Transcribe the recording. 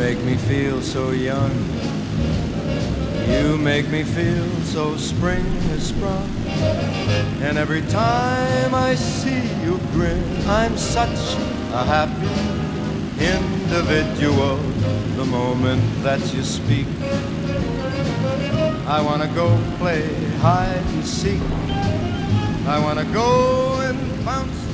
make me feel so young. You make me feel so spring has sprung. And every time I see you grin, I'm such a happy individual. The moment that you speak, I wanna go play hide and seek. I wanna go and bounce